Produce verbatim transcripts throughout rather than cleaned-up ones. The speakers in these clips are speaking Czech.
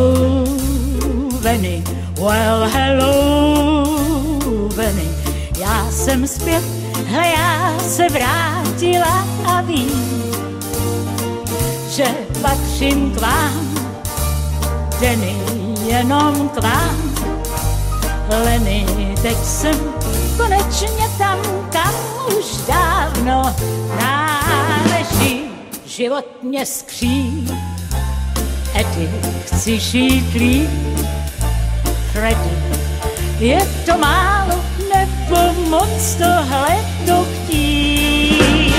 hello, Veny, well, hello, Veny, já jsem zpět, hle, já se vrátila a vím, že patřím k vám, Denny, jenom k vám, Lenny, teď jsem konečně tam, kam už dávno náleží. Život mě skří, Eddie, chci žít líp, Freddy, je to málo, nebo moc tohle to chtít.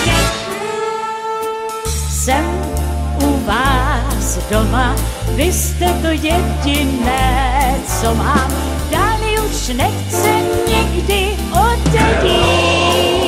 Jsem u vás doma, vy jste to jediné, co mám, dál už nechce nikdy odejít.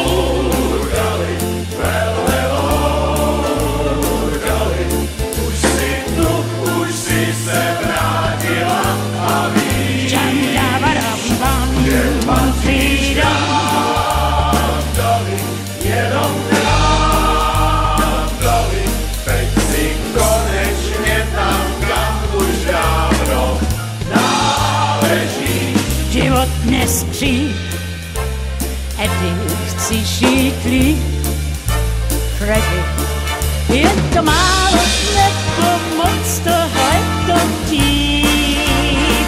Život mě skří, Eddie, chci žít líp, Freddy, je to málo, nebo moc tohle to chtít.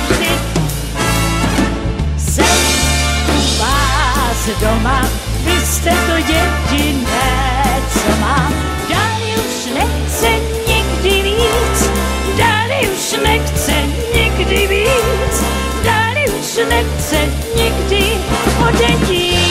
Jsem u vás doma, vy jste to jediné, co mám, dáli už nechce nikdy víc, dáli už nechce nikdy víc, dáli už nechce nikdy odejít.